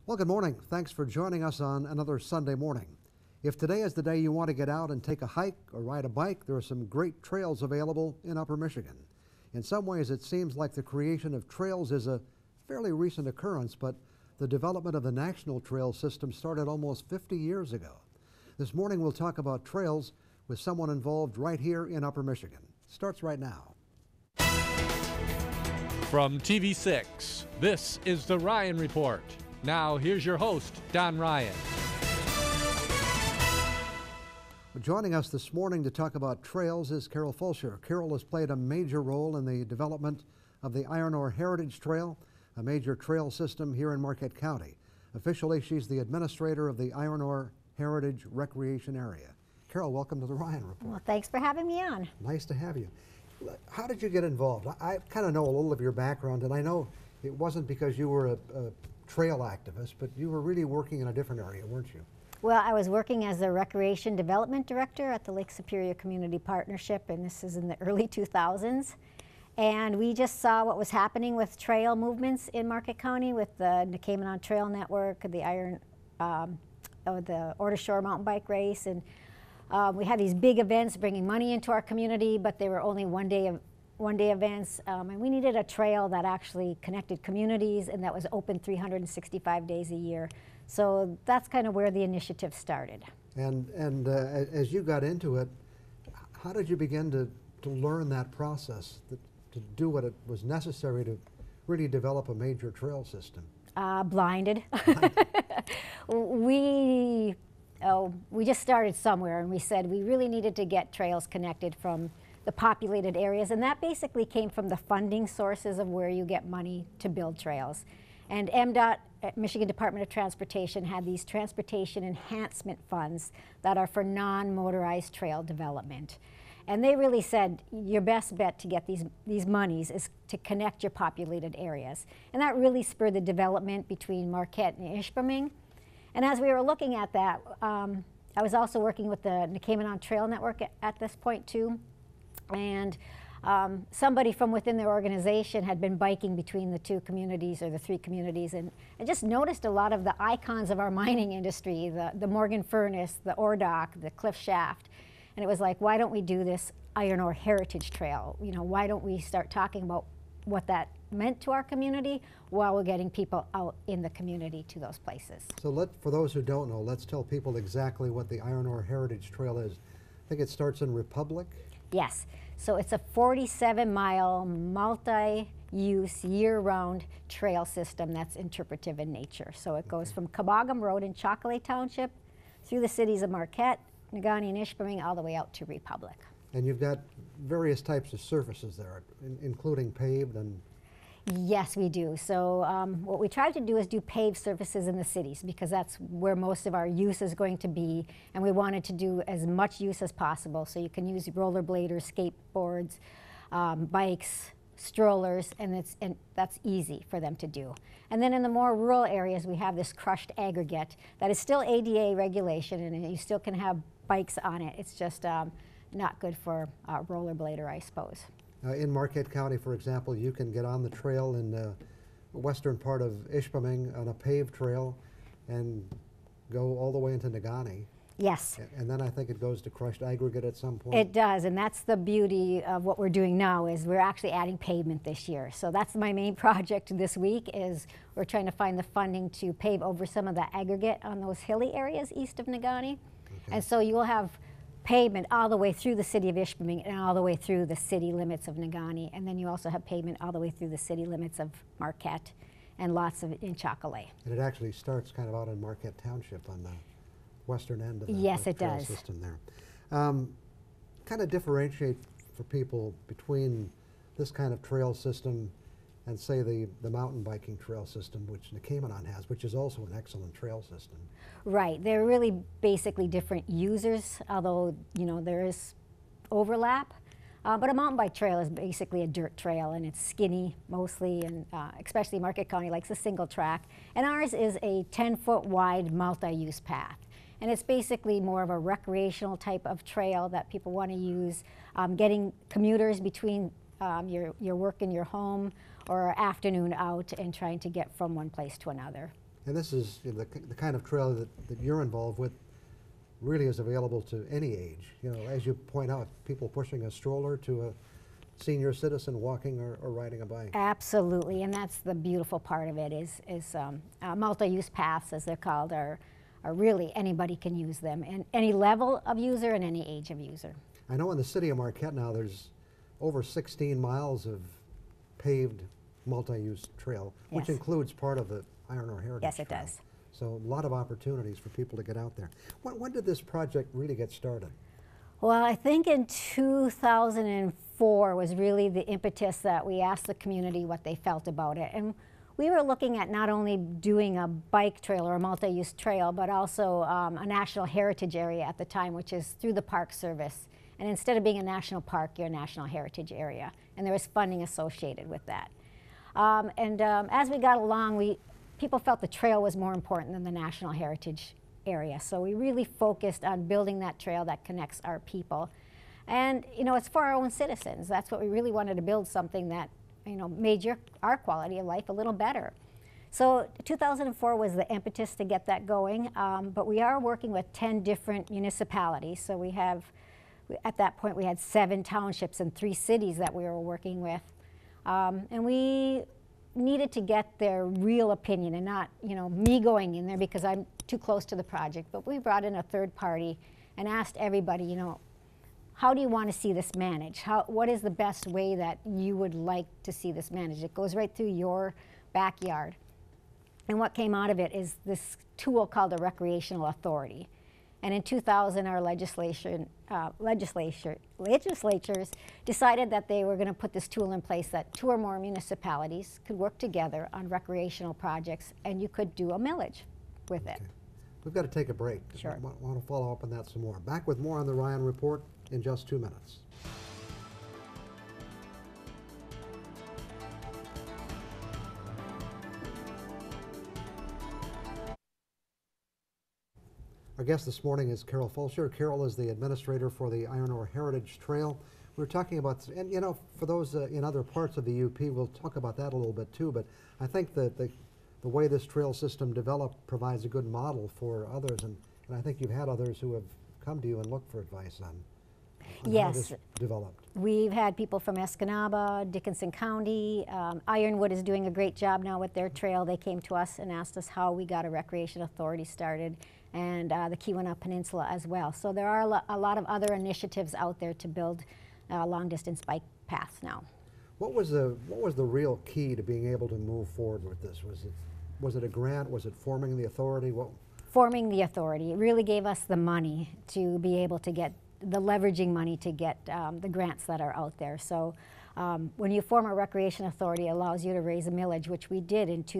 Well, good morning. Thanks for joining us on another Sunday morning. If today is the day you want to get out and take a hike or ride a bike, there are some great trails available in Upper Michigan. In some ways, it seems like the creation of trails is a fairly recent occurrence, but the development of the National Trail System started almost 50 years ago. This morning, we'll talk about trails with someone involved right here in Upper Michigan. Starts right now. From TV6, this is the Ryan Report. Now, here's your host, Don Ryan. Joining us this morning to talk about trails is Carol Fulcher. Carol has played a major role in the development of the Iron Ore Heritage Trail, a major trail system here in Marquette County. Officially, she's the administrator of the Iron Ore Heritage Recreation Area. Carol, welcome to the Ryan Report. Well, thanks for having me on. Nice to have you. How did you get involved? I kind of know a little of your background, and I know it wasn't because you were a trail activist, but you were really working in a different area, weren't you? Well, I was working as the Recreation Development Director at the Lake Superior Community Partnership, and this is in the early 2000s. And we just saw what was happening with trail movements in Marquette County with the Nakamanon Trail Network, the the Order Shore Mountain Bike Race, and we had these big events bringing money into our community, but they were only one day events, and we needed a trail that actually connected communities and that was open 365 days a year. So that's kind of where the initiative started. And as you got into it, how did you begin to learn that process, to do what it was necessary to really develop a major trail system? Blinded. We just started somewhere, and we said we really needed to get trails connected from the populated areas, and that basically came from the funding sources of where you get money to build trails. And MDOT, Michigan Department of Transportation, had these transportation enhancement funds that are for non-motorized trail development. And they really said your best bet to get these monies is to connect your populated areas. And that really spurred the development between Marquette and Ishpeming. And as we were looking at that, I was also working with the Nakamanon Trail Network at this point too. And somebody from within their organization had been biking between the two communities or the three communities, and I just noticed a lot of the icons of our mining industry, the Morgan Furnace, the ore dock, the Cliff Shaft. And it was like, why don't we do this Iron Ore Heritage Trail? You know, why don't we start talking about what that meant to our community while we're getting people out in the community to those places? So for those who don't know, let's tell people exactly what the Iron Ore Heritage Trail is. I think it starts in Republic. Yes, so it's a 47-mile, multi-use, year-round trail system that's interpretive in nature. So it goes from Cabogam Road in Chocolate Township through the cities of Marquette, Negaunee, and Ishpeming, all the way out to Republic. And you've got various types of surfaces there, including paved and... Yes, we do. So what we try to do is do paved surfaces in the cities because that's where most of our use is going to be, and we wanted to do as much use as possible. So you can use rollerbladers, skateboards, bikes, strollers, and that's easy for them to do. And then in the more rural areas, we have this crushed aggregate that is still ADA regulation, and you still can have bikes on it. It's just not good for a rollerblader, I suppose. In Marquette County, for example, you can get on the trail in the western part of Ishpeming on a paved trail and go all the way into Negaunee. Yes. And then I think it goes to crushed aggregate at some point. It does, and that's the beauty of what we're doing now is we're actually adding pavement this year. So that's my main project this week is we're trying to find the funding to pave over some of the aggregate on those hilly areas east of Negaunee. Okay. And so you will have pavement all the way through the city of Ishpeming and all the way through the city limits of Negaunee, and then you also have pavement all the way through the city limits of Marquette and lots of it in Chocolate. And it actually starts kind of out in Marquette Township on the western end of the, yes, the it trail does. system there. Kind of differentiate for people between this kind of trail system and say the mountain biking trail system, which Nakamanon has, which is also an excellent trail system. Right, they're really basically different users, although there is overlap. But a mountain bike trail is basically a dirt trail, and it's skinny mostly, and especially Marquette County likes a single track. And ours is a 10-foot wide multi-use path. And it's basically more of a recreational type of trail that people want to use, getting commuters between your work and your home, or afternoon out and trying to get from one place to another. And this is the kind of trail that you're involved with really is available to any age. You know, as you point out, people pushing a stroller to a senior citizen walking or riding a bike. Absolutely, and that's the beautiful part of it is multi-use paths, as they're called, are really anybody can use them, and any level of user and any age of user. I know in the city of Marquette now there's over 16 miles of paved multi-use trail, which Yes. includes part of the Iron Ore Heritage Yes, it Trail. does. So a lot of opportunities for people to get out there. When did this project really get started? Well, I think in 2004 was really the impetus that we asked the community what they felt about it. And we were looking at not only doing a bike trail or a multi-use trail, but also a national heritage area at the time, which is through the Park Service. And instead of being a national park, you're a national heritage area. And there was funding associated with that. As we got along, people felt the trail was more important than the national heritage area. So we really focused on building that trail that connects our people. And, you know, it's for our own citizens. That's what we really wanted to build, something that, you know, made our quality of life a little better. So 2004 was the impetus to get that going. But we are working with 10 different municipalities. So we have, at that point, we had 7 townships and 3 cities that we were working with. And we needed to get their real opinion and not, you know, me going in there because I'm too close to the project. But we brought in a third party and asked everybody, you know, how do you want to see this managed? What is the best way that you would like to see this managed? It goes right through your backyard. And what came out of it is this tool called a recreational authority. And in 2000, our legislatures decided that they were going to put this tool in place that 2 or more municipalities could work together on recreational projects, and you could do a millage with it. Okay. We've got to take a break. Sure. I want to follow up on that some more. Back with more on the Ryan Report in just 2 minutes. Our guest this morning is Carol Fulcher. Carol is the administrator for the Iron Ore Heritage Trail. We're talking about, and you know, for those in other parts of the UP, we'll talk about that a little bit too, but I think that the way this trail system developed provides a good model for others, and I think you've had others who have come to you and looked for advice on how this developed. We've had people from Escanaba, Dickinson County. Ironwood is doing a great job now with their trail. They came to us and asked us how we got a recreation authority started, and the Keweenaw Peninsula as well. So there are a lot of other initiatives out there to build long-distance bike paths now. What was the real key to being able to move forward with this? Was it a grant? Was it forming the authority? Forming the authority. It really gave us the money to be able to get the leveraging money to get the grants that are out there. So when you form a recreation authority, it allows you to raise a millage, which we did in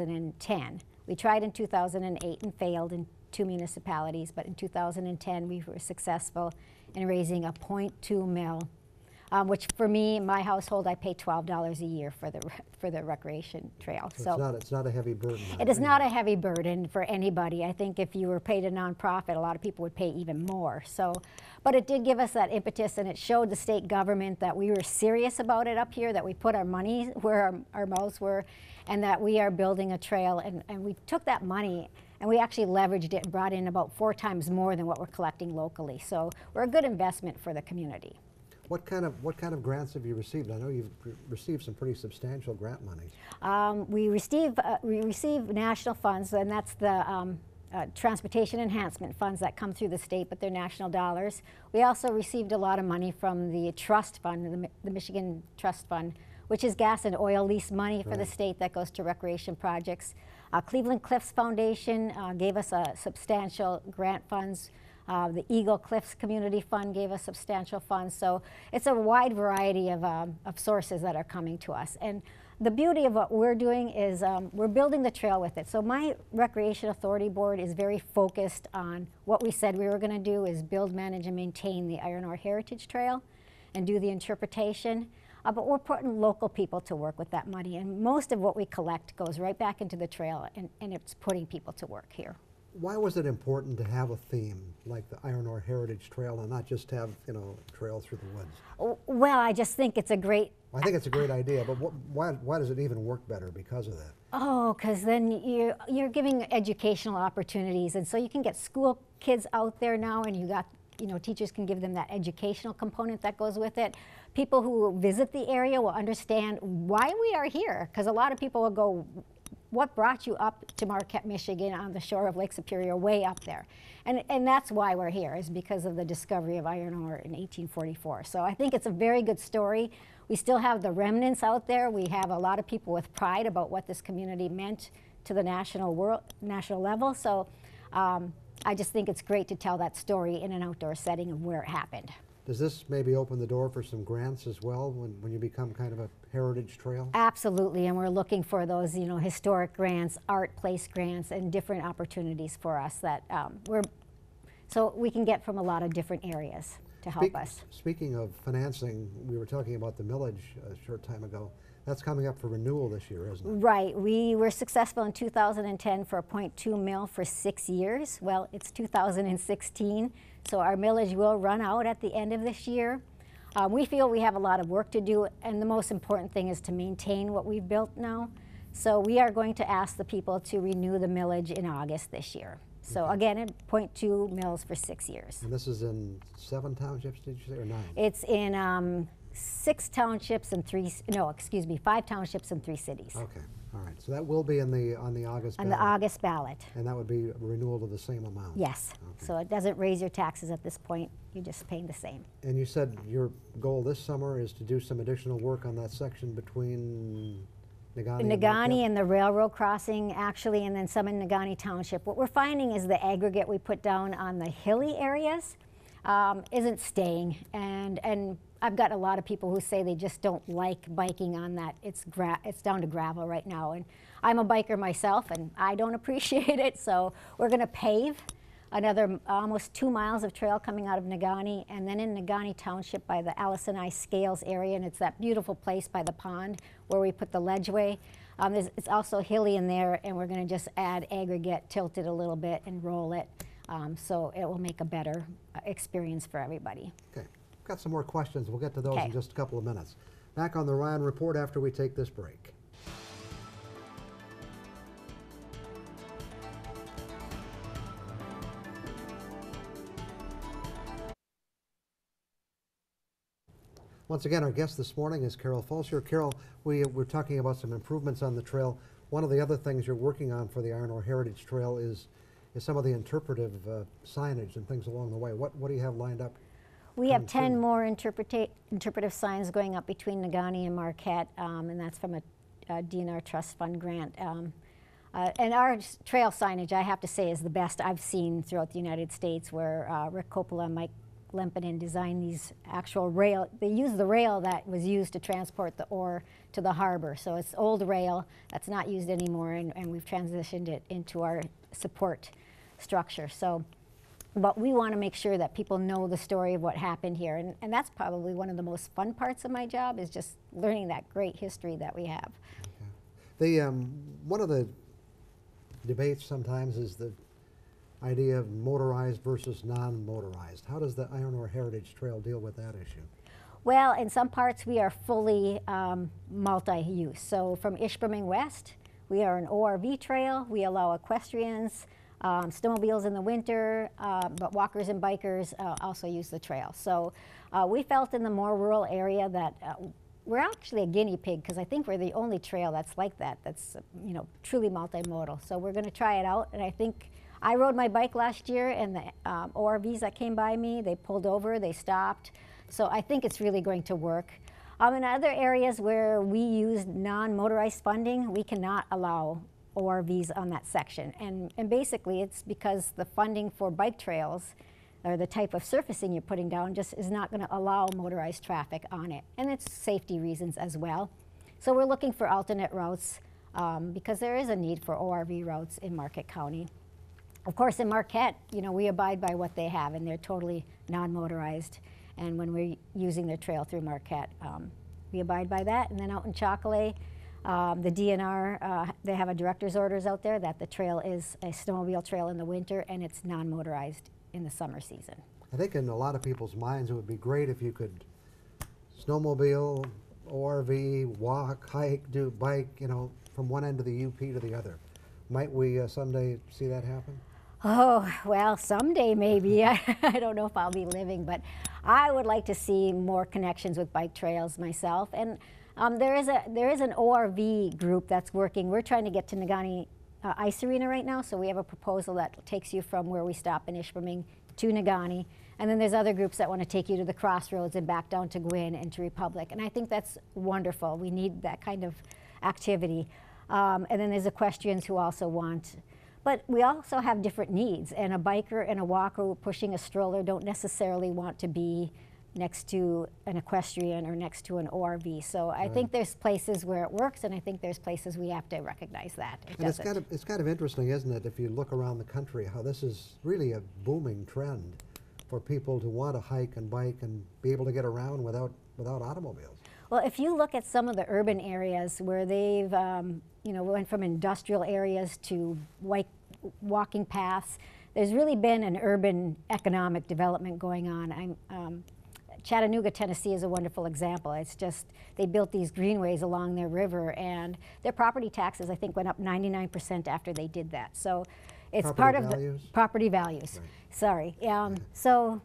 2010. We tried in 2008 and failed in 2 municipalities, but in 2010 we were successful in raising a 0.2 mil, which for me, in my household, I pay $12 a year for the recreation trail. So it's not a heavy burden. It is not a heavy burden for anybody. I think if you were paid a nonprofit, a lot of people would pay even more. So, but it did give us that impetus, and it showed the state government that we were serious about it up here, that we put our money where our mouths were, and that we are building a trail. And we took that money and we actually leveraged it and brought in about 4 times more than what we're collecting locally. So we're a good investment for the community. What kind of grants have you received? I know you've received some pretty substantial grant money. We receive national funds, and that's the transportation enhancement funds that come through the state, but they're national dollars. We also received a lot of money from the trust fund, the Michigan Trust Fund, which is gas and oil lease money for the state that goes to recreation projects. Cleveland Cliffs Foundation gave us a substantial grant funds. The Eagle Cliffs Community Fund gave us substantial funds. So it's a wide variety of sources that are coming to us. And the beauty of what we're doing is we're building the trail with it. So my Recreation Authority Board is very focused on what we said we were going to do is build, manage, and maintain the Iron Ore Heritage Trail and do the interpretation. But we're putting local people to work with that money. And most of what we collect goes right back into the trail, and it's putting people to work here. Why was it important to have a theme like the Iron Ore Heritage Trail and not just have, you know, a trail through the woods? Well, I just think it's a great. I think it's a great idea, but why does it even work better because of that? Oh, because then you're giving educational opportunities, and so you can get school kids out there now, and you got, you know, teachers can give them that educational component that goes with it. People who visit the area will understand why we are here, because a lot of people will go, what brought you up to Marquette, Michigan on the shore of Lake Superior, way up there? And that's why we're here, is because of the discovery of iron ore in 1844. So I think it's a very good story. We still have the remnants out there. We have a lot of people with pride about what this community meant to the national level. So I just think it's great to tell that story in an outdoor setting of where it happened. Does this maybe open the door for some grants as well when you become kind of a heritage trail? Absolutely, and we're looking for those, you know, historic grants, art place grants, and different opportunities for us that so we can get from a lot of different areas to help us. Speaking of financing, we were talking about the millage a short time ago. That's coming up for renewal this year, isn't it? Right. We were successful in 2010 for a .2 mil for 6 years. Well, it's 2016, so our millage will run out at the end of this year. We feel we have a lot of work to do, and the most important thing is to maintain what we've built now. So we are going to ask the people to renew the millage in August this year. So again, at .2 mils for 6 years. And this is in 7 townships, did you say, or 9? It's in 6 townships and 5 townships and 3 cities. Okay, all right. So that will be on the August On ballot. the August ballot. And that would be a renewal of the same amount? Yes. Okay. So it doesn't raise your taxes at this point. You're just paying the same. And you said your goal this summer is to do some additional work on that section between Negaunee and Negaunee Marquette? and the railroad crossing, actually, and then some in Negaunee Township. What we're finding is the aggregate we put down on the hilly areas isn't staying. And I've got a lot of people who say they just don't like biking on that. It's down to gravel right now. And I'm a biker myself, and I don't appreciate it. So we're going to pave another almost 2 miles of trail coming out of Negaunee, and then in Negaunee Township by the Allison I Scales area, and it's that beautiful place by the pond where we put the ledgeway. It's also hilly in there, and we're going to just add aggregate, tilt it a little bit, and roll it, so it will make a better experience for everybody. Okay, I've got some more questions. We'll get to those Okay. in just a couple of minutes. Back on the Ryan Report after we take this break. Once again, our guest this morning is Carol Fulsher. Carol, we're talking about some improvements on the trail. One of the other things you're working on for the Iron Ore Heritage Trail is some of the interpretive signage and things along the way. What do you have lined up? We have coming 10 soon? more interpretive signs going up between Negaunee and Marquette, and that's from a DNR Trust Fund grant. And our trail signage, I have to say, is the best I've seen throughout the United States, where Rick Coppola and Mike Lempinen designed these actual rail. They use the rail that was used to transport the ore to the harbor. So it's old rail that's not used anymore, and we've transitioned it into our support structure. So, but we want to make sure that people know the story of what happened here. And that's probably one of the most fun parts of my job, is just learning that great history that we have. The one of the debates sometimes is the idea of motorized versus non-motorized. How does the Iron Ore Heritage Trail deal with that issue? Well, in some parts we are fully multi-use. So from Ishpeming West, we are an ORV trail. We allow equestrians, snowmobiles in the winter, but walkers and bikers also use the trail. So we felt in the more rural area that we're actually a guinea pig, because I think we're the only trail that's like that, that's truly multimodal. So we're going to try it out, and I think I rode my bike last year, and the ORVs that came by me, they pulled over, they stopped. So I think it's really going to work. In other areas where we use non-motorized funding, we cannot allow ORVs on that section. And basically it's because the funding for bike trails, or the type of surfacing you're putting down, just is not going to allow motorized traffic on it. And it's safety reasons as well. So we're looking for alternate routes, because there is a need for ORV routes in Marquette County. Of course, in Marquette, we abide by what they have, and they're totally non-motorized. And when we're using their trail through Marquette, we abide by that. And then out in Chocolate, The DNR, they have a director's orders out there that the trail is a snowmobile trail in the winter and it's non-motorized in the summer season. I think in a lot of people's minds it would be great if you could snowmobile, ORV, walk, hike, do bike, you know, from one end of the UP to the other. Might we someday see that happen? Oh, well, someday maybe. I don't know if I'll be living, but I would like to see more connections with bike trails myself. And there is an ORV group that's working. We're trying to get to Negaunee Ice Arena right now, so we have a proposal that takes you from where we stop in Ishpeming to Negaunee. And then there's other groups that want to take you to the Crossroads and back down to Gwin and to Republic. And I think that's wonderful. We need that kind of activity. And then there's equestrians who also want. But we also have different needs, and a biker and a walker pushing a stroller don't necessarily want to be next to an equestrian or next to an ORV. So I think there's places where it works, and I think there's places we have to recognize that it doesn't. And it's kind of interesting, isn't it, if you look around the country, how this is really a booming trend for people to want to hike and bike and be able to get around without automobiles. Well, if you look at some of the urban areas where they've, you know, went from industrial areas to walking paths, there's really been an urban economic development going on. Chattanooga, Tennessee is a wonderful example. It's just, they built these greenways along their river, and their property taxes, I think, went up 99% after they did that. So it's part of the property values. Right. Sorry. So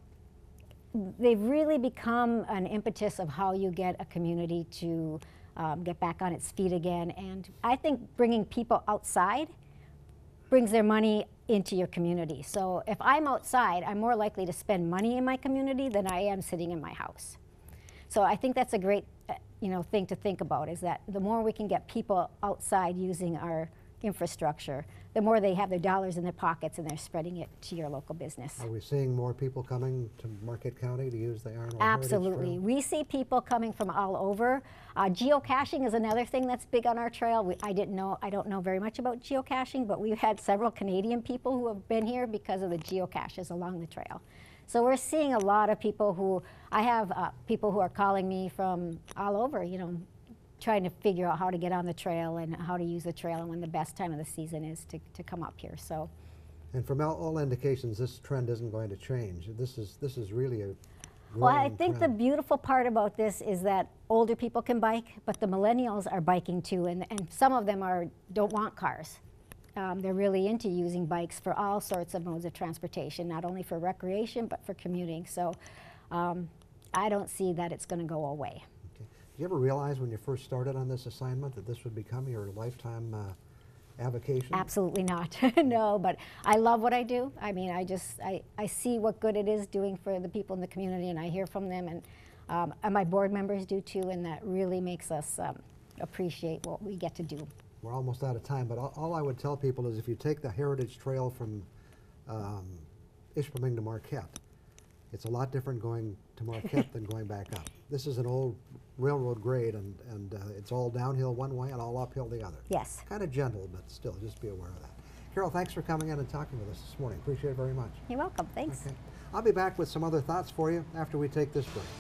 they've really become an impetus of how you get a community to get back on its feet again. And I think bringing people outside brings their money into your community. So if I'm outside, I'm more likely to spend money in my community than I am sitting in my house. So I think that's a great thing to think about, is that the more we can get people outside using our infrastructure, the more they have their dollars in their pockets and they're spreading it to your local business. Are we seeing more people coming to Marquette County to use the Arnold Absolutely. We see people coming from all over. Geocaching is another thing that's big on our trail. I don't know very much about geocaching, but we've had several Canadian people who have been here because of the geocaches along the trail. So we're seeing a lot of people I have people who are calling me from all over, trying to figure out how to get on the trail and how to use the trail and when the best time of the season is to come up here. So, and from all indications, this trend isn't going to change. This is really a well, I think the beautiful part about this is that older people can bike, but the millennials are biking too, and some of them don't want cars. They're really into using bikes for all sorts of modes of transportation, not only for recreation but for commuting. So I don't see that it's going to go away. Did you ever realize when you first started on this assignment that this would become your lifetime avocation? Absolutely not. No, but I love what I do. I mean, I see what good it is doing for the people in the community, and I hear from them, and my board members do too, and that really makes us appreciate what we get to do. We're almost out of time, but all I would tell people is if you take the Heritage Trail from Ishpeming to Marquette, it's a lot different going to Marquette than going back up. This is an old railroad grade, and it's all downhill one way and all uphill the other. Yes. Kind of gentle, but still, just be aware of that. Carol, thanks for coming in and talking with us this morning. Appreciate it very much. You're welcome. Thanks. Okay. I'll be back with some other thoughts for you after we take this break.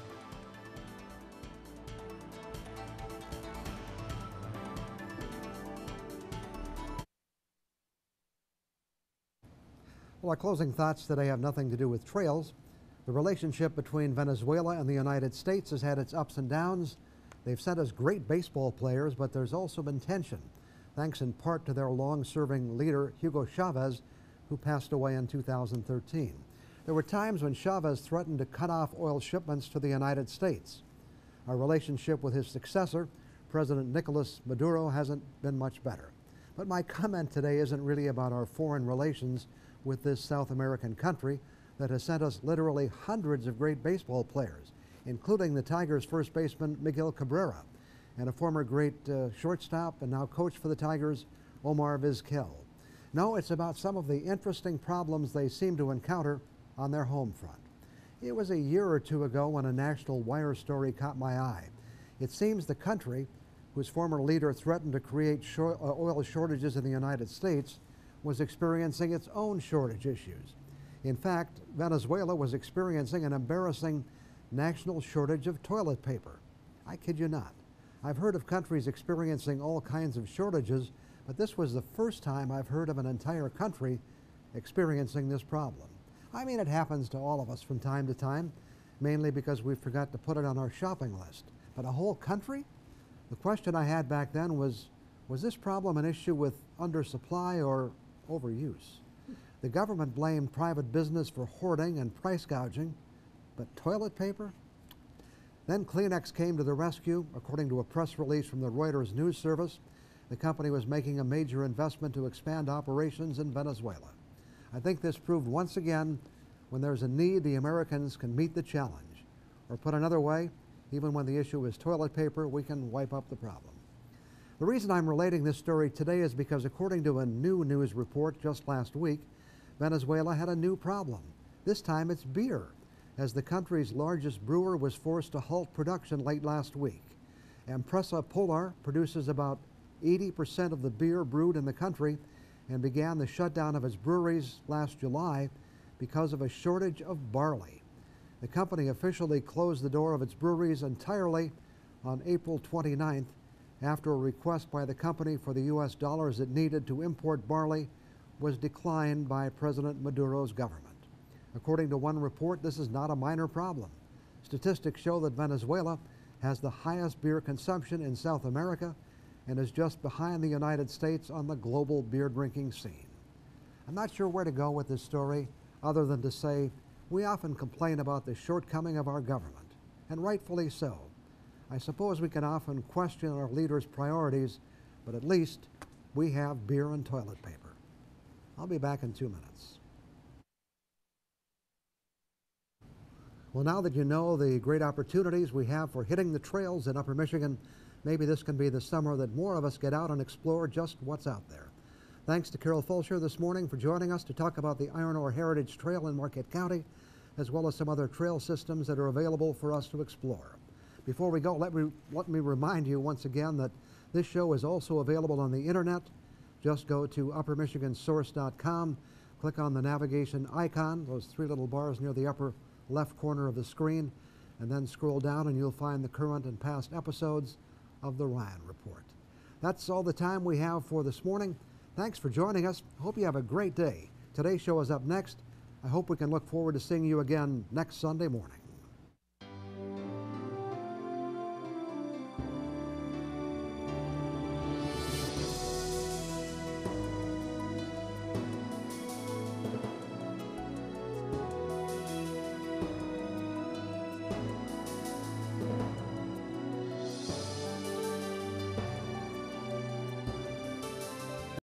Well, our closing thoughts today have nothing to do with trails. The relationship between Venezuela and the United States has had its ups and downs. They've sent us great baseball players, but there's also been tension, thanks in part to their long-serving leader, Hugo Chavez, who passed away in 2013. There were times when Chavez threatened to cut off oil shipments to the United States. Our relationship with his successor, President Nicolas Maduro, hasn't been much better. But my comment today isn't really about our foreign relations with this South American country that has sent us literally hundreds of great baseball players, including the Tigers' first baseman, Miguel Cabrera, and a former great shortstop and now coach for the Tigers, Omar Vizquel. No, it's about some of the interesting problems they seem to encounter on their home front. It was a year or two ago when a National Wire story caught my eye. It seems the country, whose former leader threatened to create oil shortages in the United States, was experiencing its own shortage issues. In fact, Venezuela was experiencing an embarrassing national shortage of toilet paper. I kid you not. I've heard of countries experiencing all kinds of shortages, but this was the first time I've heard of an entire country experiencing this problem. I mean, it happens to all of us from time to time, mainly because we forgot to put it on our shopping list. But a whole country? The question I had back then was this problem an issue with undersupply or overuse? The government blamed private business for hoarding and price gouging, but toilet paper? Then Kleenex came to the rescue. According to a press release from the Reuters news service, the company was making a major investment to expand operations in Venezuela. I think this proved once again, when there's a need, the Americans can meet the challenge. Or put another way, even when the issue is toilet paper, we can wipe up the problem. The reason I'm relating this story today is because according to a new news report just last week, Venezuela had a new problem. This time it's beer, as the country's largest brewer was forced to halt production late last week. Empresa Polar produces about 80% of the beer brewed in the country and began the shutdown of its breweries last July because of a shortage of barley. The company officially closed the door of its breweries entirely on April 29th after a request by the company for the US dollars it needed to import barley was declined by President Maduro's government. According to one report, this is not a minor problem. Statistics show that Venezuela has the highest beer consumption in South America and is just behind the United States on the global beer drinking scene. I'm not sure where to go with this story other than to say we often complain about the shortcoming of our government, and rightfully so. I suppose we can often question our leaders' priorities, but at least we have beer and toilet paper. I'll be back in 2 minutes. Well, now that you know the great opportunities we have for hitting the trails in Upper Michigan, maybe this can be the summer that more of us get out and explore just what's out there. Thanks to Carol Fulcher this morning for joining us to talk about the Iron Ore Heritage Trail in Marquette County, as well as some other trail systems that are available for us to explore. Before we go, let me remind you once again that this show is also available on the internet. Just go to uppermichigansource.com, click on the navigation icon, those three little bars near the upper left corner of the screen, and then scroll down and you'll find the current and past episodes of the Ryan Report. That's all the time we have for this morning. Thanks for joining us. Hope you have a great day. Today's show is up next. I hope we can look forward to seeing you again next Sunday morning.